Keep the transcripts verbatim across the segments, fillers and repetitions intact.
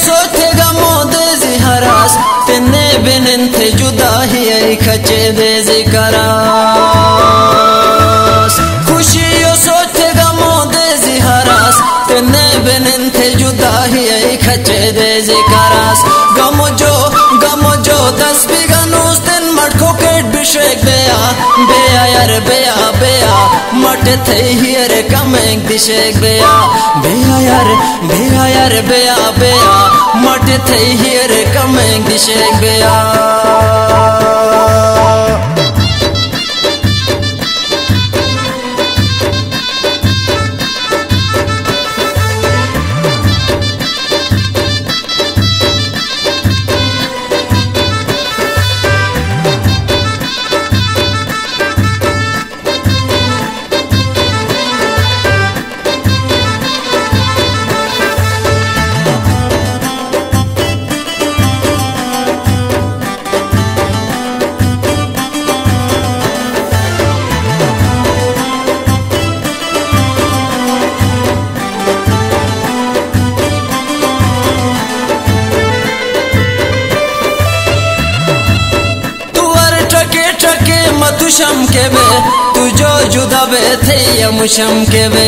सोचेगा मोदेजी हरास तेने बिन थे जुदा ही खचे देजी करास खुशी सोचेगा मोदेजी हरास तेने बिन थे जुदा ही खचे देजी करास गमो जो गमो जो दस बिगनोस दिन मटको केट बिशेक बेया बेया यार बेया बेया मट थे हियर कमेंग दिशेक बेया बेया यार बेया यार बेया बेया मट थे हियर कमेंग दिशेक बेया तुशम के बे तू जो जुदा बे थे यमुशम के बे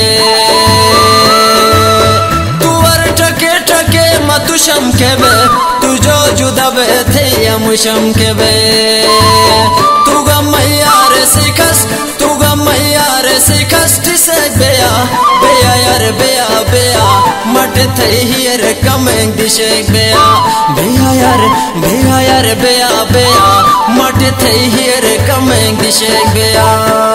तू वर टके टके मतुशम के बे तू जो जुदा बे थे यमुशम के बे तू गम यार सिकस तू गम यार सिकस से बेया बेया यार बेया बेया मट थे हियर कमेंग दिशेक बेया बेया यार बेया यार बेया बेया मट थे हियर कमेंग दिशेक बेया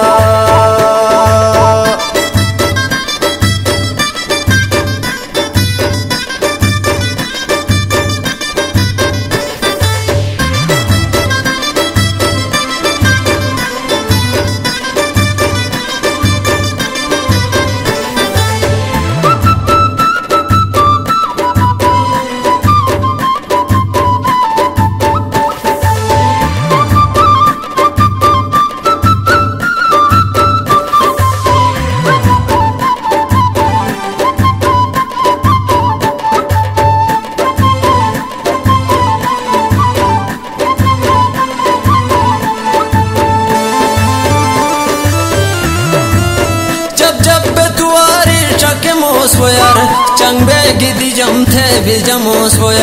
वो यार चंबे गिदी जम थे भी जमोस वो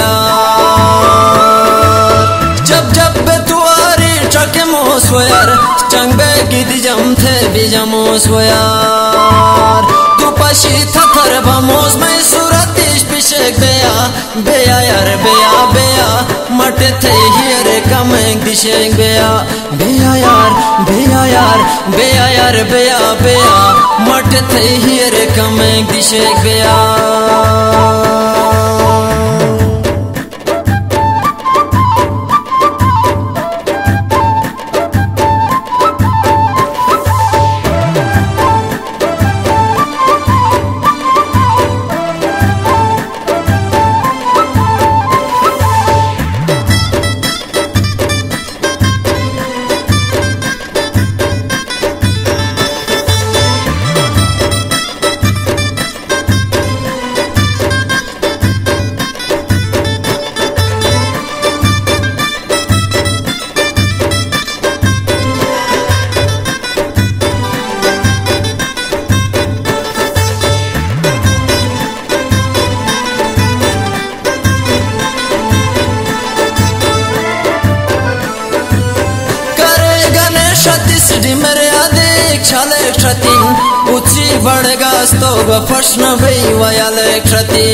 यार जब जब बेतुआरी चके मोस वो यार चंबे गिदी जम थे भी जमोस वो यार तू पशी थथर भमोस में सूरत इश पिशेक बेया बेया यार बेया बेया मट थे हियर कमेंग दिशेक बेया बेया यार बेया यार बेया यार बेया बेया मट थे हियर कमेंग दिशेक बेया उची बड़गा स्तोग फर्स्ट भई वयाले क्षति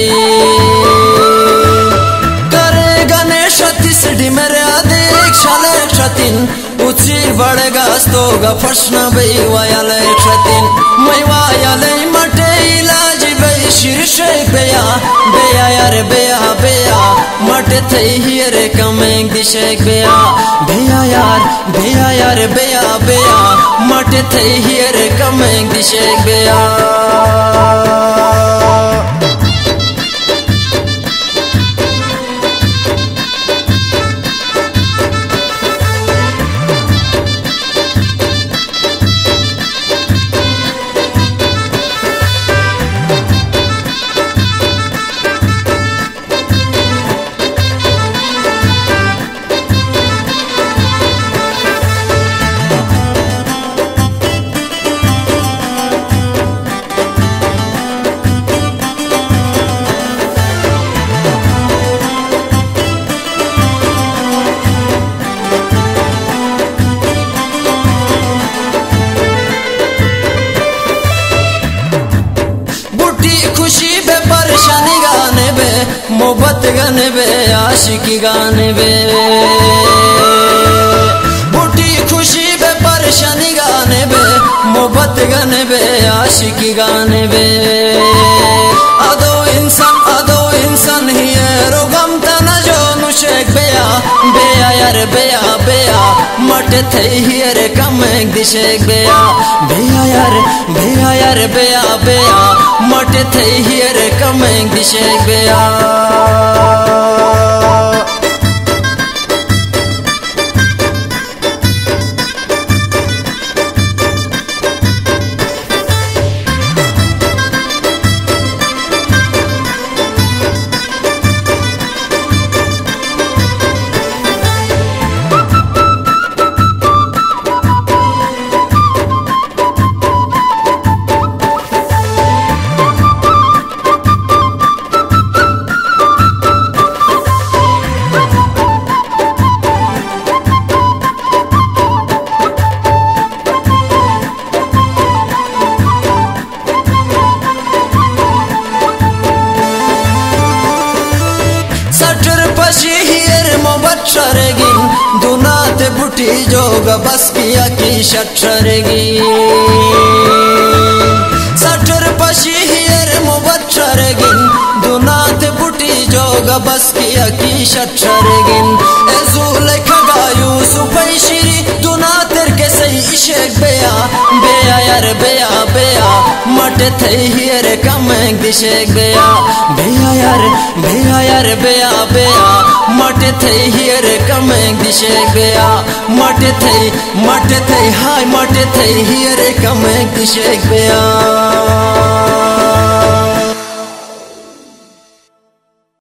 करे गणेश तिसडी मेरे आदिक शाले क्षतिन उची बड़गा स्तोग फर्स्ट भई वयाले क्षतिन मैं वयाले मटे इलाज भई शीर्षे बेया बेया यार बेया बेया मटे थे हियर कमेंग दिशेक बेया बेया यार बेया यार बेया बेया मटे थे हियर कमेंग दिशेक बेया गाने बे आशिकी गाने बे बूटी खुशी बे परेशानी गाने बे मोहब्बत गाने बे आशिकी गाने बे अदो इंसान अदो इंसान ही रो गम तना जो नुशेक बेया बेया यार बेया बेया मटे थे ही रे कम दिशेक बेया बेया यार बेया यार बेया बेया मटे थे ही रे कम दिशेक बेया शरेगिन दुनात बुटी जोगा बस किया की शरेगी सटर पशी हियर मुबत शरेगिन दुनात बुटी जोगा बस किया की शरेगिन एजुल खगायू सुपई शिरी दुनातर के सही इशेक बेया बेया यार बेया बेया मटे थे हियर कम दिशेक बेया बेया यार बेया यार बेया बेया मटे थे हियर कम दिशेक बेया मटे थे मटे थे हाय मटे थे हियर कम दिशेक बेया